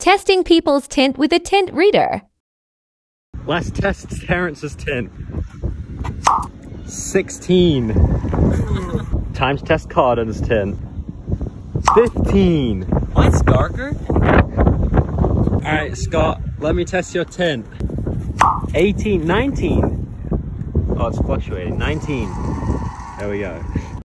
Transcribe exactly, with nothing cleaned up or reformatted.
Testing people's tint with a tint reader. Let's test Terrence's tint. sixteen. Time to test Carden's tint. fifteen. Mine's darker. Alright, Scott, let me test your tint. eighteen, nineteen. Oh, it's fluctuating. nineteen. There we go.